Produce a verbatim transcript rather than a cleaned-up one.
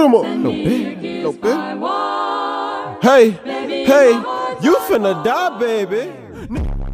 him up. No bit, no bit. Hey, hey, you finna die, baby.